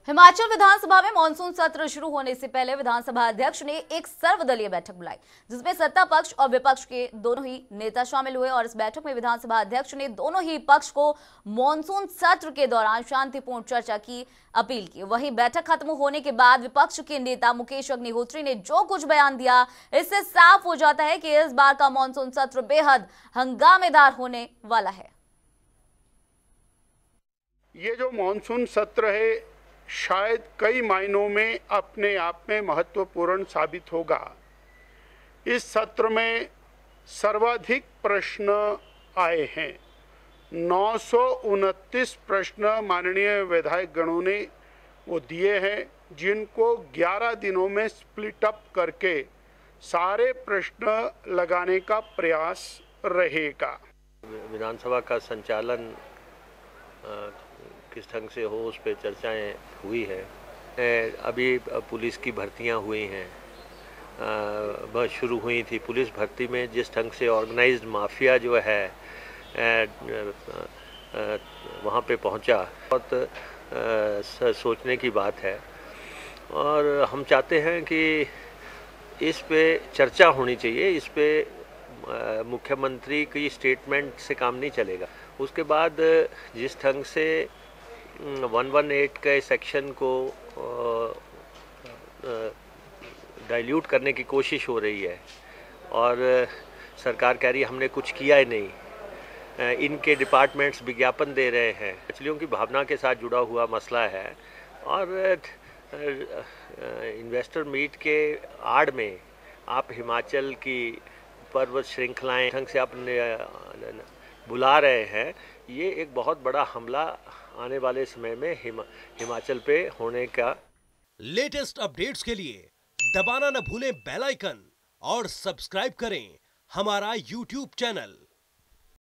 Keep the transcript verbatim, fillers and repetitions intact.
हिमाचल विधानसभा में मानसून सत्र शुरू होने से पहले विधानसभा अध्यक्ष ने एक सर्वदलीय बैठक बुलाई, जिसमें सत्ता पक्ष और विपक्ष के दोनों ही नेता शामिल हुए। और इस बैठक में विधानसभा अध्यक्ष ने दोनों ही पक्ष को मानसून सत्र के दौरान शांतिपूर्ण चर्चा की अपील की। वहीं बैठक खत्म होने के बाद विपक्ष के नेता मुकेश अग्निहोत्री ने जो कुछ बयान दिया, इससे साफ हो जाता है कि इस बार का मानसून सत्र बेहद हंगामेदार होने वाला है। ये जो मानसून सत्र है शायद कई मायनों में अपने आप में महत्वपूर्ण साबित होगा। इस सत्र में सर्वाधिक प्रश्न आए हैं। नौ सौ उनतीस प्रश्न माननीय विधायक गणों ने वो दिए हैं, जिनको ग्यारह दिनों में स्प्लिट अप करके सारे प्रश्न लगाने का प्रयास रहेगा। विधानसभा का संचालन किस ढंग से हो, उस पर चर्चाएं हुई है। अभी पुलिस की भर्तियां हुई हैं, बस शुरू हुई थी। पुलिस भर्ती में जिस ढंग से ऑर्गेनाइज्ड माफिया जो है वहाँ पे पहुँचा, बहुत सोचने की बात है। और हम चाहते हैं कि इस पे चर्चा होनी चाहिए। इस पे मुख्यमंत्री की स्टेटमेंट से काम नहीं चलेगा। उसके बाद जिस ढंग से वन वन एट के सेक्शन को डाइल्यूट करने की कोशिश हो रही है और सरकार कह रही है हमने कुछ किया ही नहीं। इनके डिपार्टमेंट्स विज्ञापन दे रहे हैं। मछलियों की भावना के साथ जुड़ा हुआ मसला है और इन्वेस्टर मीट के आड़ में आप हिमाचल की पर्वत श्रृंखलाएं ढंग से अपने बुला रहे हैं। ये एक बहुत बड़ा हमला आने वाले समय में हिमा, हिमाचल पे होने का। लेटेस्ट अपडेट्स के लिए दबाना न भूलें बेल आइकन और सब्सक्राइब करें हमारा यूट्यूब चैनल।